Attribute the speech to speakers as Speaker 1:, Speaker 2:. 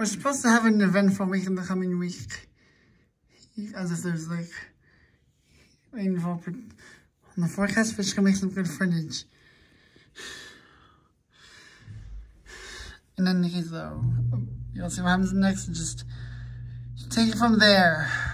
Speaker 1: We're supposed to have an eventful week in the coming week. As if there's like rainfall on the forecast, which can make some good footage. In any case though, you'll see what happens next and just take it from there.